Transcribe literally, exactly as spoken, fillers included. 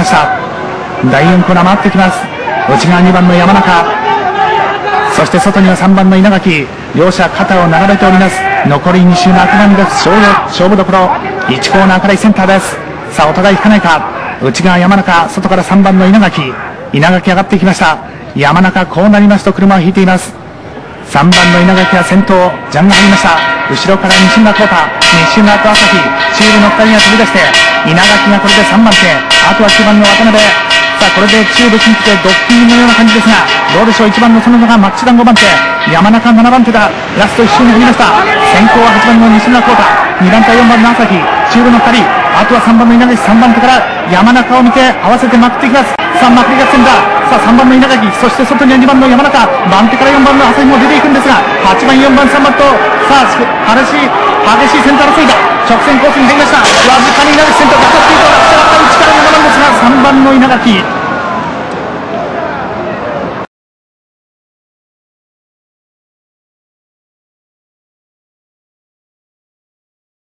ました。だいよんコーナー回ってきます。内側にばんの山中、そして外にはさんばんの稲垣、両者肩を並べております。残りに周の頭にです。勝負勝負どころ、いちコーナーからいちセンターです。さあお互い引かないか。内側山中、外からさんばんの稲垣、稲垣上がってきました。山中、こうなりますと車を引いています。さんばんの稲垣は先頭、ジャンが入りました。後ろから西村浩太、西村と朝日、チームのふたりが飛び出して、稲垣がこれでさんばん手、あとはきゅうばんの渡辺。さあこれで中部新規でドッキングのような感じですが、どうでしょう。いちばんの園田がマッチダウンごばん手、山中ななばん手だ。ラストいっ周に入りました。先行ははちばんの西村浩太、にばん手はよんばんの朝日、中部のふたり、あとはさんばんの稲垣、さんばん手から山中を見て合わせてまくっていきます。さあまくり合戦だ。さあさんばんの稲垣、そして外にはにばんの山中、番手からよんばんの朝日も出ていくんですが、はちばんよんばんさんばんと、さあ激しい激しいセンター争いだ。直線コースに入りました。わずかに稲垣先頭が当たっていると、内からななばんですが、さんばんの稲垣